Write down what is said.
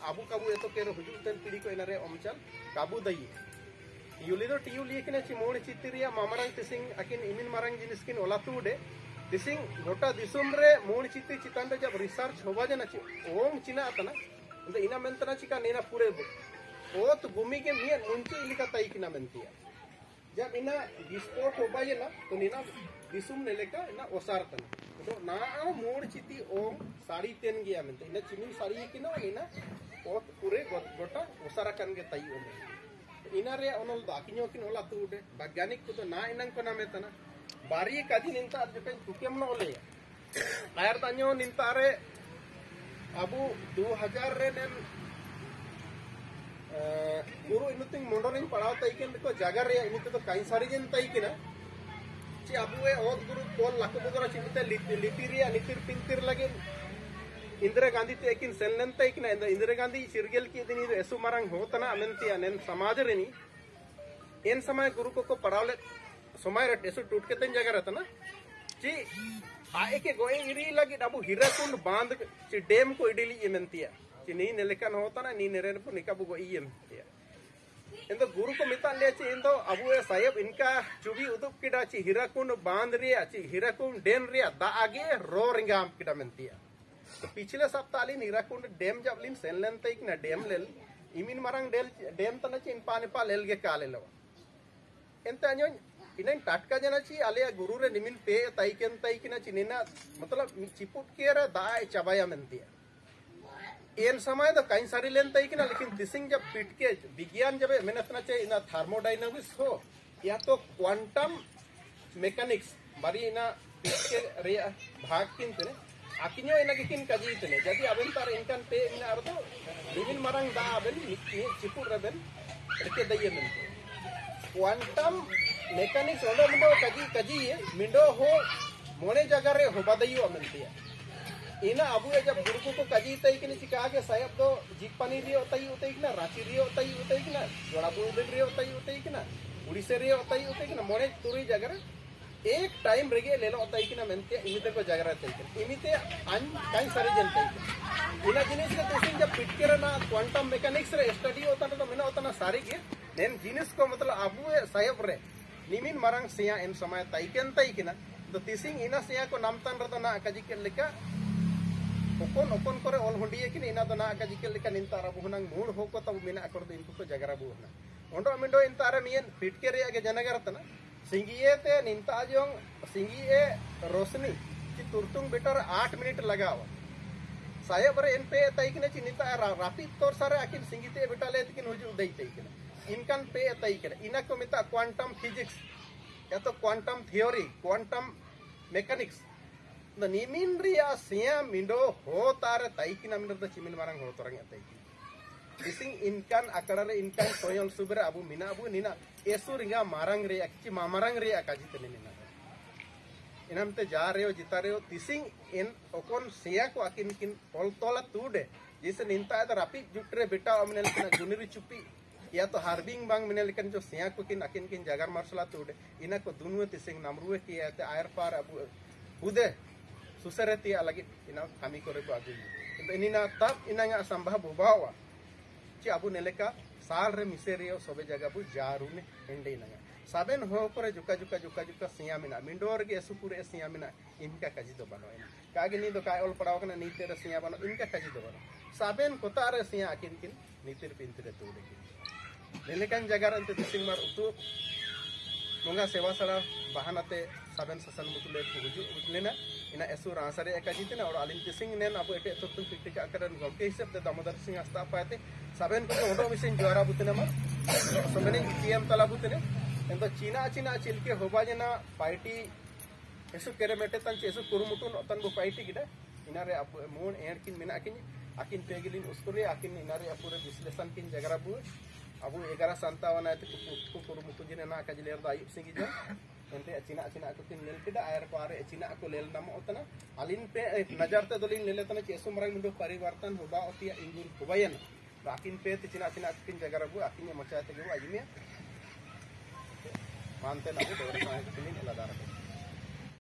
abu kabu itu kero hujung ten pidi ko inare omchal kabu dayi yuli do tiuli kina chimone chitiria mamarang tising akin imin marang jinis kin olatu de tising gota disumre mon chitti chitanda jab research hoba jana chi om china atana inde ina mentana chika nena pure ot gumi ke mian munchi ilika tai kina mentia jab ina disport hoba jana to nena disum neleka ina osartana तो ना मोड़ चिती ओम साड़ी तेन गया में इन चिमी साड़ी किना इन और पूरे गोटा ओसारा कन के तई ओम इन रे ओनल दाकिनो किन ओला तुडे वैज्ञानिक को तो ना इनन को नामे तना बारी कदी निंता जपे तुकेम न ओले आयर तान्यो निंता रे अबु 2000 रे नेन गुरु इनुतिंग मोंडोरिन पढ़ाव तई के को जगह रे इनिते तो काई सारी जन तई किना ची अबुए और गुरु पोल लाको बुदरा चिमिते लितिरिया नितिर पिंतिर लगे इंदिरा गांधी ते एकिन सेलनंत इकना इंदिरा गांधी चिरगेल की दिन एसु मरंग होतना अमेंतिया नेन समाज रेनी एन समय गुरु को पढ़ावले समय रे एसु टूट के तन जगह रहता ना ची आए के गोए इरी लगी अबु हिराकुंड बांध ची डैम को इडली एमेंतिया ची नी नेलेकन होता ना नी नेरेन को निकाबु गो एमेंतिया इंदो गुरु को मिता ले ची इंदो अबु साहेब इनका चुबी उदुप किडा ची हिराकुंड बांध रिया ची हिराकुंड डैम रिया दा आगे रो रिंगाम किडा मेंतिया तो पिछले सप्ताह लिन हिराकुंड डैम जब लिन सेनलेन तक ना डैम लेल इमिन मरंग डैम तना ची इन पानी पा लेल गे काले लो एंता अन्यो इनन टाटका जना ची आले गुरु रे निमिन पे तैकेन तैकिना ची निना मतलब चिपुट केरा दा चबाया मेंतिया एन समय तो कई सारी लेन तई कि ना लेकिन दिसिंग जब पिट के विज्ञान जब मेहनतना चाहिए इना थर्मोडायनामिक्स हो या तो क्वांटम मैकेनिक्स बारी इना पिट के रे भाग किन तने आकिन्यो इना किन कजी तने जदि अबेन तार इनकन पे इना अर्दो विभिन्न मरंग दा अबेन चिपुर रबेन रके दये मन क्वांटम मैकेनिक्स ओंडो मिंडो कजी मिंडो हो मोने जगह रे हो बदयो अमेंतिया इना अबु जब गुरु को कजी तई कि चिका के साहेब तो जीपानी रे तई उतई कि ना रांची रे तई कि ना जोड़ापुर रे तई कि ना उड़ीसा रे तई कि ना मोने तुरी जगह एक टाइम रेगे लेलो तई कि ना मेंते इमिते को जगह तई कि इमिते अन काई सारे जन तई इना जिनिस के तुसिन जब पिट के ना क्वांटम मैकेनिक्स रे स्टडी होता तो मेना होता ना सारी के नेन जिनिस को मतलब अबु साहेब रे निमिन मरंग सिया इन समय तई कि ना तो तिसिंग इना सिया को नामतन रे तो ना कजी के लेका ओपन करे ऑल होंडिए कि इना दना का जिकल लेका निंतारा बुहनंग मूड होको तब मिना अकर दो इनको को जगरा बुहना ओंडो मिंडो इंतारा मियन फिट के रे आगे जनगर तना सिंगिए ते निंता जोंग सिंगिए रोशनी कि तुरतुंग बेटर 8 मिनट लगाव साहेब रे इन पे तईकने ची निंता रापी तौर सारे आकिन सिंगिते बेटा ले तकिन हुजु दई तईकने इनकन पे तईकने इना को मिता क्वांटम फिजिक्स या तो क्वांटम थ्योरी क्वांटम मैकेनिक्स द निमिन रिया सिया मिंडो हो तारे तईकिना मिंडो द चिमिन मारंग हो तोरंग तईकी दिसिंग इनकन अकड़ारे इनकन सोयल सुबरे अबु मिना अबु निना एसु रिंगा मारंग रे अक्ची मामरंग रे अकाजी तने निना इनमते जा रे हो जिता रे हो दिसिंग इन ओकोन सिया को अकिन किन पोल तोला तुडे जिसे निंता है तो रापी जुटरे बेटा अमने लेकिन जुनिरी चुपी या तो हार्बिंग बांग मिने लेकिन जो सिया को किन अकिन किन जगर मार्शला तुडे इना को दुनुए दिसिंग नमरुए किया ते आयर पार अबु उदे सुसरती अलग ina kami ko rebo agi तो इनिना तब इना संभव होबावा ची अबु नेलेका साल रे मिसेरियो सबे जगह बु जारू ने एंडे इना साबेन हो करे जुका सिया मिना मिंडोर के सुपुरे सिया मिना इनका कजी दो बनो कागे नी दो काय ओल पड़ाव कना नीते रे सिया बनो इनका कजी दो बनो साबेन कोता रे सिया अकिन किन नीतिर पिंतरे तो देखि नेलेकन जगह रंते दिसिंग मार उतु मंगा सेवा सड़ा बहानाते साबेन ससन मुतुले हुजु उतलेना इना एसु रांसरे एकाजिते ना और अलिन तिसिंग नेन अब एटे तुतु पिटिका अकरन गमके हिसाब ते दामोदर सिंह अस्ता पाते साबेन को ओडो मिसिन जोरा बुतने मा समने पीएम तला बुतने एंतो चीना चिलके होबा जना पार्टी एसु केरेमेटे तन एसु कुरुमुटुन तन बो पार्टी गिडा इनारे अब मोन एड किन मिना किन आकिन पेगिलिन उसकुरे आकिन इनारे अपुरे विश्लेषण किन जगरा बु अबु 1157 आते को कुरुमुटु जिने ना काजिलेर दा आयुब सिंह जा एंते चिना को किन नेल किडा आयर पारे चिना को लेल नाम ओतना अलिन पे नजर ते दोलिन लेले तना चेसु मरंग मिंदो परिवर्तन होबा ओतिया इंगुर होबायन राकिन पे ते चिना किन जगरा बु आकिन मचाते गो आजिमिया मानते ना दो किन एलादार